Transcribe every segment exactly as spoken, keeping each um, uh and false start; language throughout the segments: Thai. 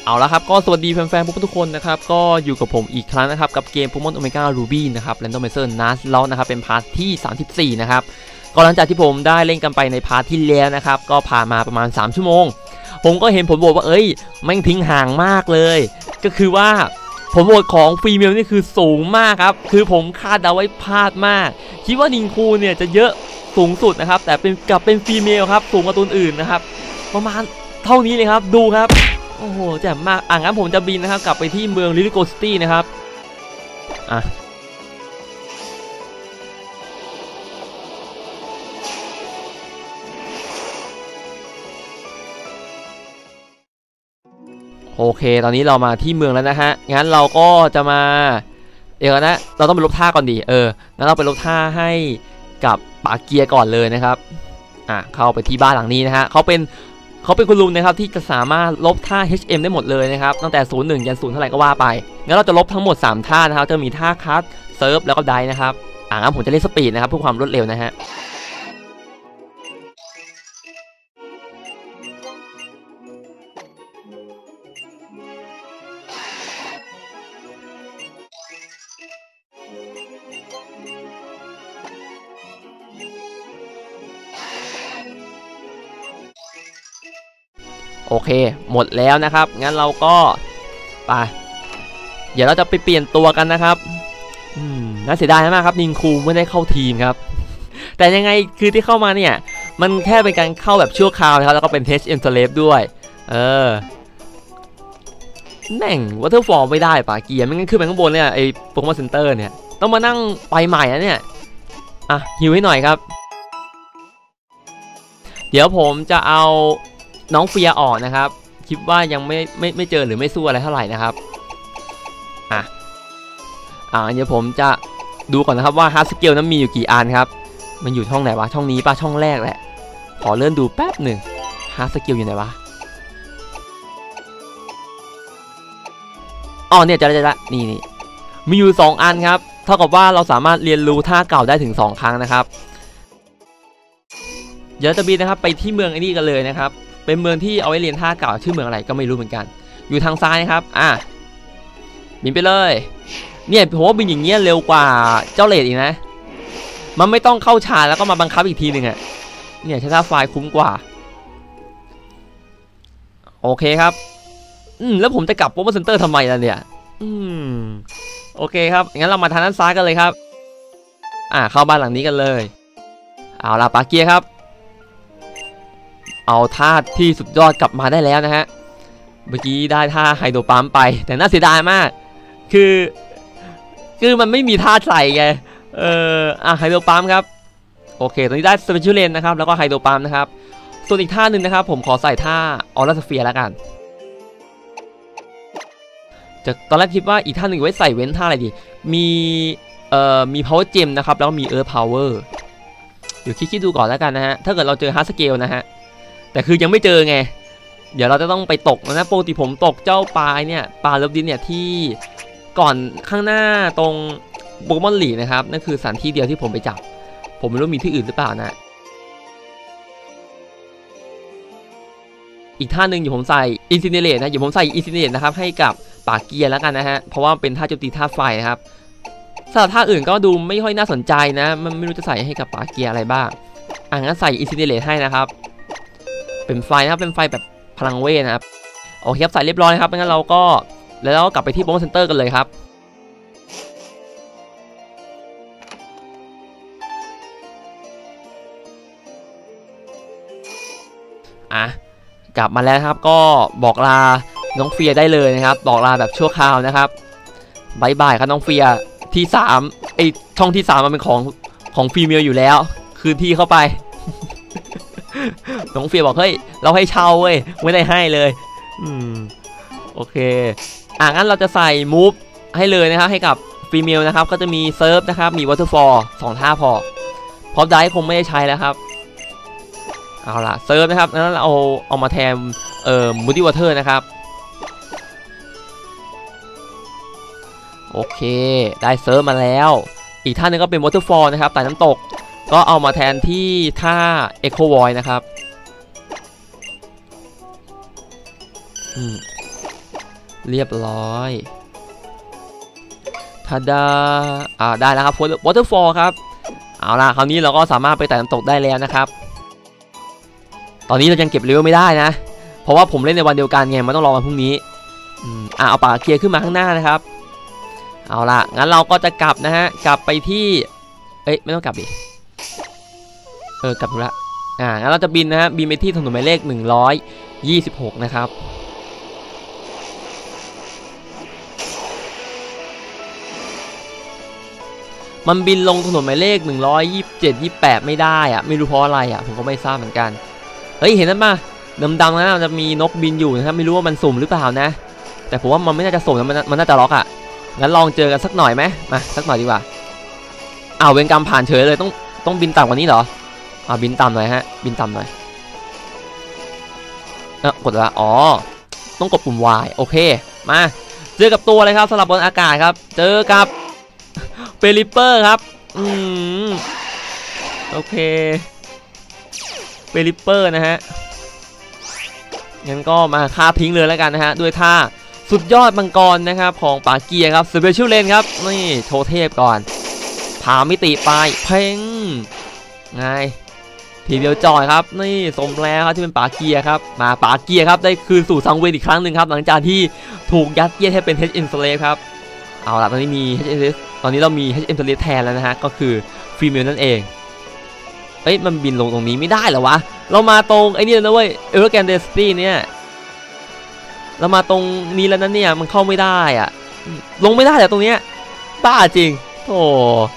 เอาละครับก็สวัสดีแฟนๆทุกคนนะครับก็อยู่กับผมอีกครั้งนะครับกับเกม Pokemon Omega Ruby นะครับ Randomizer Nuzlocke นะครับเป็นพาร์ทที่สามสิบสี่นะครับก็หลังจากที่ผมได้เล่นกันไปในพาร์ทที่แล้วนะครับก็ผ่านมาประมาณสามชั่วโมงผมก็เห็นผลโหวตว่าเอ้ยแม่งทิ้งห่างมากเลยก็คือว่าผลโหวตของฟีเมลนี่คือสูงมากครับคือผมคาดเดาไว้พลาดมากคิดว่านิงคูเนี่ยจะเยอะสูงสุดนะครับแต่เป็นกับเป็นฟีเมลครับสูงกว่าตัวอื่นนะครับประมาณเท่านี้เลยครับดูครับโอ้โหแจ่มมากอ่ะงั้นผมจะบินนะครับกลับไปที่เมืองลิลิโกซิตี้นะครับอ่ะโอเคตอนนี้เรามาที่เมืองแล้วนะฮะงั้นเราก็จะมาเดี๋ยวนะเราต้องไปลบท่าก่อนดีเอองั้นเราไปลบท่าให้กับปาเกียก่อนเลยนะครับอ่ะเข้าไปที่บ้านหลังนี้นะฮะเขาเป็นเขาเป็นคุณลุงนะครับที่จะสามารถลบท่า เอช เอ็ม ได้หมดเลยนะครับตั้งแต่ศูนย์ หนึ่งยันศูนย์เท่าไหร่ก็ว่าไปงั้นเราจะลบทั้งหมดสามท่านะครับจะมีท่าคัทเซิร์ฟแล้วก็ไดนะครับอ่ะงั้นผมจะเล่นสปีดนะครับเพื่อความรวดเร็วนะฮะโอเคหมดแล้วนะครับงั้นเราก็ไปเดี๋ยวเราจะไปเปลี่ยนตัวกันนะครับอืมน่าเสียดายมากครับนิงคูไม่ได้เข้าทีมครับแต่ยังไงคือที่เข้ามาเนี่ยมันแค่เป็นการเข้าแบบชั่วคราวนะครับแล้วก็เป็น เอช เอ็ม Slave ด้วยเออแม่งวอเตอร์ฟอลไม่ได้ป่ะเกียร์ไม่งั้นขึ้นไปข้างบนเนี่ยไอ้โปเกมอนเซ็นเตอร์เนี่ยต้องมานั่งไปใหม่นะเนี่ยอ่ะฮิวให้หน่อยครับเดี๋ยวผมจะเอาน้องเฟียออกนะครับคิดว่ายังไม่ไม่ไม่เจอหรือไม่สู้อะไรเท่าไหร่นะครับอ่ะอ่าเดี๋ยวผมจะดูก่อนนะครับว่าฮาร์ดสเกลนั้นมีอยู่กี่อันครับมันอยู่ช่องไหนวะช่องนี้ป่ะช่องแรกแหละขอเลื่อนดูแป๊บหนึ่งฮาร์ดสเกลอยู่ไหนวะอ๋อเนี่ยจะจะจะนี่นี่มีอยู่สองอันครับเท่ากับว่าเราสามารถเรียนรู้ท่าเก่าได้ถึงสองครั้งนะครับเดี๋ยวจะบินนะครับไปที่เมืองไอ้นี่กันเลยนะครับเป็นเมืองที่เอาไว้เรียนท่าเก่าชื่อเมืองอะไรก็ไม่รู้เหมือนกันอยู่ทางซ้ายนะครับอ่ะบินไปเลยเนี่ยผมว่าบินอย่างเงี้ยเร็วกว่าเจ้าเลดอีกนะมันไม่ต้องเข้าชาร์จแล้วก็มาบังคับอีกทีหนึ่งอ่ะเนี่ยใช้ท่าไฟคุ้มกว่าโอเคครับอืมแล้วผมจะกลับโปรโมชั่นเซ็นเตอร์ทำไมล่ะเนี่ยอืมโอเคครับงั้นเรามาทางด้านซ้ายกันเลยครับอ่ะเข้าบ้านหลังนี้กันเลยเอาล่ะปาเกียครับเอาท่าที่สุดยอดกลับมาได้แล้วนะฮะเมื่อกี้ได้ท่าไฮโดรปั๊มไปแต่น่าเสียดายมากคือคือมันไม่มีท่าใส่ไงเอออ่ะไฮโดรปั๊มครับโอเคตอนนี้ได้สเปเชียลเลนนะครับแล้วก็ไฮโดรปั๊มนะครับส่วนอีกท่าหนึ่งนะครับผมขอใส่ท่าออร่าสเฟียร์แล้วกันจะตอนแรกคิดว่าอีกท่าหนึ่งไว้ใส่เว้นท่าอะไรดีมีเอ่อมี power gem นะครับแล้วก็มี earth power เดี๋ยวคิดๆดูก่อนแล้วกันนะฮะถ้าเกิดเราเจอฮาร์ดสเกลนะฮะแต่คือยังไม่เจอไงเดี๋ยวเราจะต้องไปตกนะปกติผมตกเจ้าปลาเนี่ยปลาเลิฟดินเนี่ยที่ก่อนข้างหน้าตรงโปเกมอนลีนะครับนั่นคือสถานที่เดียวที่ผมไปจับผมไม่รู้มีที่อื่นหรือเปล่านะอีกท่าหนึ่งอยู่ผมใส่อินซิเนเรตนะอยู่ผมใส่อินซิเนเรตนะครับให้กับปาเกียร์แล้วกันนะฮะเพราะว่าเป็นท่าโจมตีท่าไฟนะครับสำหรับท่าอื่นก็ดูไม่ค่อยน่าสนใจนะมันไม่รู้จะใส่ให้กับปาเกียร์อะไรบ้างอ่ะงั้นใส่อินซิเนเรตให้นะครับเป็นไฟนะครับเป็นไฟแบบพลังเวทนะครับโอเคครับใส่เรียบร้อยครับงั้นเราก็แล้วเราก็กลับไปที่โปรโมชั่นเซ็นเตอร์กันเลยครับอ่ะกลับมาแล้วครับก็บอกลาน้องเฟียได้เลยนะครับบอกลาแบบชั่วคราวนะครับบายบายครับน้องเฟียที่สามไอช่องที่สามมันเป็นของของฟีเมลอยู่แล้วคืนที่เข้าไปน้องเฟียบอกเฮ้ยเราให้เช่าเว้ยไม่ได้ให้เลยอืมโอเคอ่ะงั้นเราจะใส่มูฟให้เลยนะครับให้กับฟีเมลนะครับก็จะมีเซิร์ฟนะครับมีวอเตอร์ฟอลสองท่าพอเพราะได้คงไม่ได้ใช้แล้วครับเอาล่ะเซิร์ฟนะครับนั้นเราเอาเอามาแทนเอ่อมูดี้วอเตอร์นะครับโอเคได้เซิร์ฟมาแล้วอีกท่านึงก็เป็นวอเตอร์ฟอลนะครับแต่น้ำตกก็เอามาแทนที่ท่า Echo Void นะครับอืมเรียบร้อยทาดาอ่าได้แล้วครับวอเตอร์ฟอลครับเอาล่ะคราวนี้เราก็สามารถไปไต่น้ำตกได้แล้วนะครับตอนนี้เรายังเก็บเลเวลไม่ได้นะเพราะว่าผมเล่นในวันเดียวกันไงมันต้องรอวันพรุ่งนี้อืมอ่าเอาปากเกียร์ขึ้นมาข้างหน้านะครับเอาล่ะงั้นเราก็จะกลับนะฮะกลับไปที่เอ้ยไม่ต้องกลับดิเออกลับละอ่างั้นเราจะบินนะฮะบินไปที่ถนนหมายเลขหนึ่งร้อยยี่สิบหกนะครับมันบินลงถนนหมายเลขหนึ่งร้อยยี่สิบเจ็ด ยี่สิบแปดไม่ได้อะไม่รู้เพราะอะไรอะผมก็ไม่ทราบเหมือนกันเฮ้ยเห็นนั้นป่ะดำๆนะมันจะมีนกบินอยู่นะครับไม่รู้ว่ามันสุ่มหรือเปล่านะแต่ผมว่ามันไม่น่าจะสุ่มนะมันมันน่าจะล็อกอะงั้นลองเจอกันสักหน่อยไหมมาสักหน่อยดีกว่าอ้าวเวรกรรมผ่านเฉยเลยต้องต้องบินต่ำกว่านี้เหรออ่าบินต่ำหน่อยฮะบินต่ำหน่อยเออกดละอ๋อต้องกดปุ่ม Y โอเคมาเจอกับตัวเลยครับสำหรับบนอากาศครับเจอกับเปริเปอร์ครับอืมโอเคเปริเปอร์นะฮะงั้นก็มาฆ่าทิ้งเลยแล้วกันนะฮะด้วยท่าสุดยอดมังกรนะครับของปาเกียครับสเปเชียลเลนครับนี่โชว์เทพก่อนพามิติไปเพ่งไงทีเดียวจอยครับนี่สมแล้วครับที่เป็นปาเกียครับมาปาเกียครับได้คืนสู่สังเวียนอีกครั้งหนึ่งครับหลังจากที่ถูกยัดเยียดให้เป็น เอช เอ็ม Slave ครับเอาล่ะตอนนี้มี เอช เอ็ม ตอนนี้เรามี เอช เอ็ม Slave แทนแล้วนะฮะก็คือฟรีเมลนั่นเองเอ้ยมันบินลงตรงนี้ไม่ได้เหรอวะเรามาตรงไอ้นี่นะเว้ยเอเวอร์แกนเดสตี้เนี่ยเรามาตรงนี้แล้วนั่นเนี่ยมันเข้าไม่ได้อะลงไม่ได้แต่ตรงเนี้ยบ้าจริงโธ่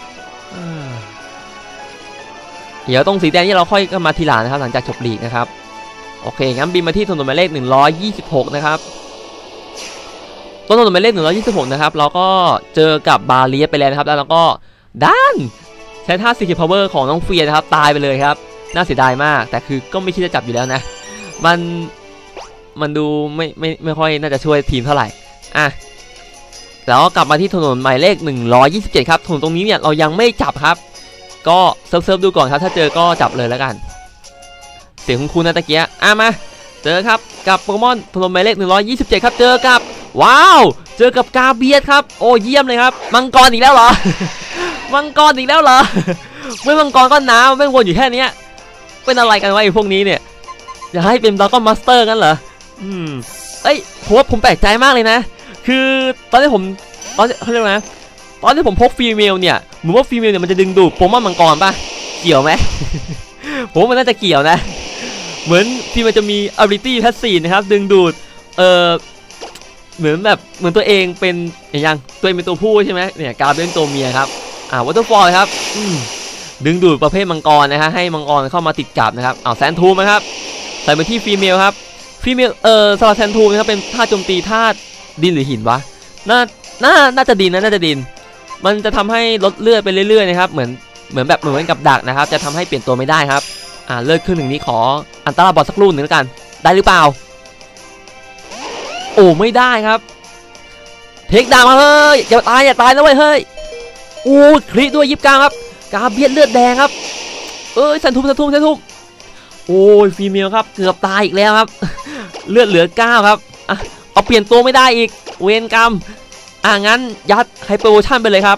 เดี๋ยวตรงสีแดงนี่เราค่อยมาทีหลังนะครับหลังจากจบลีกนะครับโอเคงั้นบินมาที่ถนนหมายเลขหนึ่งร้อยยี่สิบหกนะครับต้นถนนหมายเลขหนึ่งร้อยยี่สิบหกนะครับเราก็เจอกับบาเลียไปแล้วนะครับแล้วเราก็ด้านใช้ท่าซีคิพาวเวอร์ของน้องเฟียนะครับตายไปเลยครับน่าเสียดายมากแต่คือก็ไม่คิดจะจับอยู่แล้วนะมันมันดูไม่ไม่ไม่ค่อยน่าจะช่วยทีมเท่าไหร่อ่ะแล้วก็กลับมาที่ถนนหมายเลขหนึ่งร้อยยี่สิบเจ็ดครับถนนตรงนี้เนี่ยเรายังไม่จับครับก็เซิร์ฟเซิร์ฟดูก่อนครับถ้าเจอก็จับเลยแล้วกันเสียงคุณคุณนะตะเกียอ่ะมาเจอครับกับโปเกมอนถนนหมายเลขหนึ่งร้อยยี่สิบเจ็ดครับเจอกับว้าวเจอกับกาเบียสครับโอ้เยี่ยมเลยครับมังกรอีกแล้วเหรอ มังกรอีกแล้วเหรอ ไม่มังกรก็น้ำไม่วนอยู่แค่นี้เป็นอะไรกันวะไอ้พวกนี้เนี่ยอยากให้เป็นดราก้อนมาสเตอร์กันเหรออืมเอ้ยผมว่าผมแปลกใจมากเลยนะคือตอนที่ผมตอนเขาเรียกว่าตอนที่ผมพกฟีเมลเนี่ยเหมือนว่าฟีเมลเนี่ยมันจะดึงดูดโปเกมอนมังกรป่ะเกี่ยวไหม ผมว่ามันน่าจะเกี่ยวนะเหมือนที่มันจะมี ability passive นะครับดึงดูดเออเหมือนแบบเหมือนตัวเองเป็นอย่างตัวเองเป็นตัวผู้ใช่ไหมเนี่ยกาเป็นตัวเมียครับอ่าวอเตอร์ฟอลครับดึงดูดประเภทมังกรนะฮะให้มังกรเข้ามาติดกับนะครับเอาแซนทูมนะครับใส่ไปที่ฟีเมลครับฟีเมลเออสำหรับแซนทูมนะครับเป็นท่าโจมตีท่าดินหรือหินวะน่าน่าน่าจะดินนะน่าจะดินมันจะทำให้ลดเลือดไปเรื่อยๆนะครับเหมือนเหมือนแบบเหมือนกับดักนะครับจะทำให้เปลี่ยนตัวไม่ได้ครับอ่าเลือดครึ่งหนึ่งนี้ขออันตราบอลสักลูกหนึ่งแล้วกันได้หรือเปล่าโอ้ไม่ได้ครับเทคดาวมาเฮ้ยอย่าตายอย่าตายนะเว้ยเฮ้ยโอ้คลิกด้วยยิบกลางครับกาเบียดเลือดแดงครับเอ้ยสันทุมสันทุมสันทุมโอ้ยฟีเมลครับเกือบตายอีกแล้วครับเลือดเหลือเก้าครับอ่ะเอาเปลี่ยนตัวไม่ได้อีกเวรกรรมอ่ะงั้นยัดไฮเปอร์โวชั่นไปเลยครับ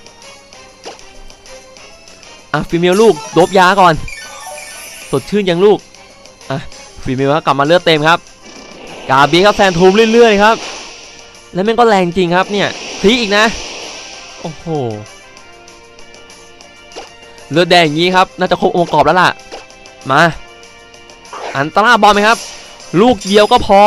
อ่ะฟีเมลลูกโดบยาก่อนสดชื่นยังลูกอ่ะฟีเมลครับกลับมาเลือดเต็มครับกาเบียครับแซนทูมเรื่อยๆครับแล้วมันก็แรงจริงครับเนี่ยคลิกอีกนะโอ้โหเลือดแดงอย่างนี้ครับน่าจะครบองค์ประกอบแล้วล่ะมาอันตราบอลไหมครับลูกเดียวก็พอ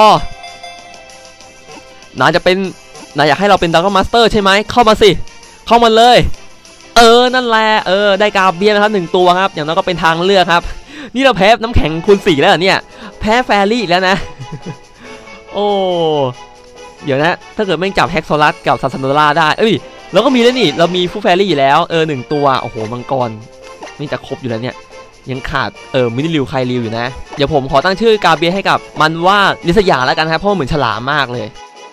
น่าจะเป็นน่าอยากให้เราเป็นดราก้อนมาสเตอร์ใช่ไหมเข้ามาสิเข้ามาเลยเออนั่นแหละเออได้กาเบียนะครับหนึ่งตัวครับอย่างน้อยก็เป็นทางเลือกครับนี่เราแพ้น้ำแข็งคูณสี่แล้วเนี่ยแพ้แฟรี่อีกแล้วนะ โอ้เดี๋ยวนะถ้าเกิดไม่จับแฮกโซลัสกับซาซันโดล่าได้เอ้ยเราก็มีแล้วนี่เรามีฟูแฟรี่อยู่แล้วเออหนึ่งตัวโอ้โหมังกรนี่จะครบอยู่แล้วเนี่ยยังขาดเออมินิริวไคริวอยู่นะเดี๋ยวผมขอตั้งชื่อกาเบียให้กับมันว่าลิสยาแล้วกันครับเพราะเหมือนฉลามมากเลย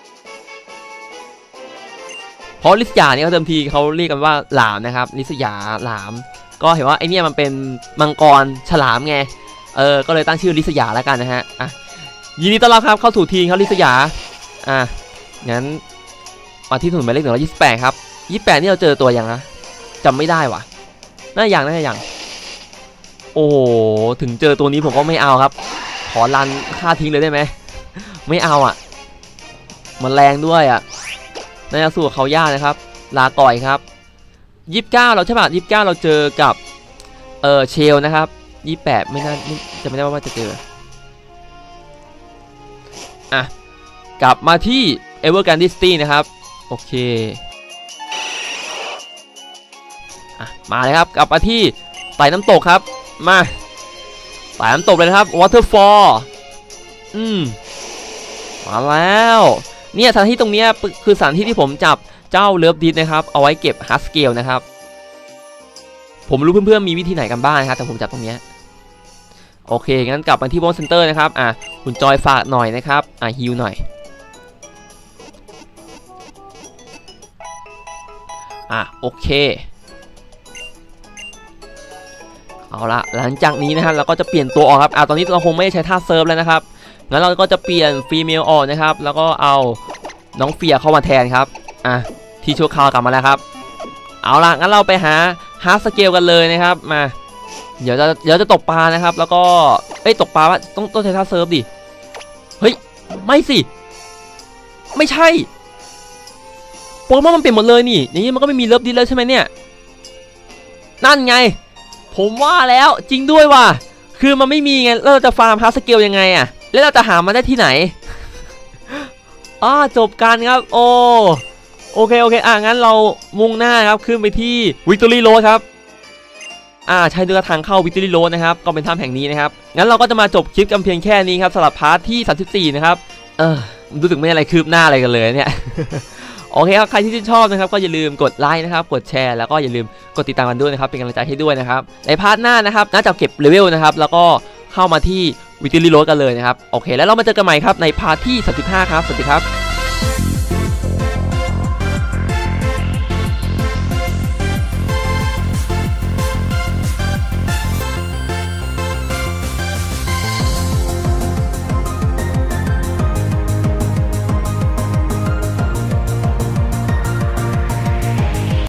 เพราะลิสยาเนี่ยเขาเดิมทีเขาเรียกกันว่าหลามนะครับลิสยาหลามก็เห็นว่าไอเนี่ยมันเป็นมังกรฉลามไงเออก็เลยตั้งชื่อลิสยาแล้วกันนะฮะอ่ะยินดีต้อนรับครับเข้าสู่ทีมเขาลิสยาอ่ะงั้นมาที่ถนนหมายเลขหนึ่งร้อยยี่สิบแปดครับยี่สิบแปดนี่เราเจอตัวยังนะจำไม่ได้ว่ะน่าอย่างน่าอย่างโอ้ถึงเจอตัวนี้ผมก็ไม่เอาครับขอรันฆ่าทิ้งเลยได้ไหมไม่เอาอ่ะมันแรงด้วยอ่ะน่าจะสู้กับเขายากนะครับลาก่อยครับยี่สิบเก้าเราใช่ป่ะยี่สิบเก้าเราเจอกับเออเชลนะครับยี่สิบแปดไม่น่าจะไม่ได้ว่าจะเจออ่ะกลับมาที่เอเวอร์แกรนดิสตี้นะครับโอเคอ่ะมาเลยครับกลับมาที่ไต่น้ำตกครับมาไต่น้ำตกเลยนะครับวอเตอร์ฟอลอืมมาแล้วเนี่ยสถานที่ตรงนี้คือสถานที่ที่ผมจับเจ้าเลิฟดิสนะครับเอาไว้เก็บฮาร์ดสเกลนะครับผมรู้เพื่อนๆมีวิธีไหนกันบ้างนะครับแต่ผมจับตรงนี้โอเคงั้นกลับมาที่บอสเซนเตอร์นะครับอ่ะคุณจอยฝากหน่อยนะครับอ่ะฮิวหน่อยอ่ะโอเคเอาละหลังจากนี้นะครับเราก็จะเปลี่ยนตัวออกครับอ่ะตอนนี้เราคงไม่ได้ใช้ท่าเซิร์ฟแล้วนะครับงั้นเราก็จะเปลี่ยนฟีเมลออกนะครับแล้วก็เอาน้องเฟียเข้ามาแทนครับอ่ะที่ชั่วคราวกลับมาแล้วครับเอาละงั้นเราไปหาฮาร์ดสเกลกันเลยนะครับมาเดี๋ยวจะเดี๋ยวจะตกปลานะครับแล้วก็เอ้ยตกปลาว่าต้องต้องใช้ท่าเซิร์ฟดิเฮ้ยไม่สิไม่ใช่โปเกมอนมันเปลี่ยนหมดเลยนี่อย่างนี้มันก็ไม่มีเลิฟดิสแล้วใช่ไหมเนี่ยนั่นไงผมว่าแล้วจริงด้วยว่ะคือมันไม่มีไงแล้วเราจะฟาร์มฮาร์ดสเกลยังไงอะแล้วเราจะหามันได้ที่ไหนอ่าจบกันครับโอโอเคโอเคอ่ะงั้นเรามุ่งหน้าครับขึ้นไปที่วิกตอรี่โรดครับอ่าใช้เรือทางเข้าวิกตอรี่โรดนะครับก็เป็นถ้ำแห่งนี้นะครับงั้นเราก็จะมาจบคลิปกันเพียงแค่นี้ครับสำหรับพาร์ทที่สามสิบสี่นะครับเออรู้สึกไม่อะไรคืบหน้าอะไรกันเลยเนี่ยโอเคครับใครที่ชื่นชอบนะครับก็อย่าลืมกดไลค์นะครับกดแชร์แล้วก็อย่าลืมกดติดตามกันด้วยนะครับเป็นกำลังใจให้ด้วยนะครับในพาร์ทหน้านะครับน่าจะเก็บเลเวลนะครับแล้วก็เข้ามาที่วิกตอรี่โรดกันเลยนะครับโอเคแล้วเรามาเจอกันใหม่ครับในพาร์ทที่สามสิบห้าครับสวัสดีครับ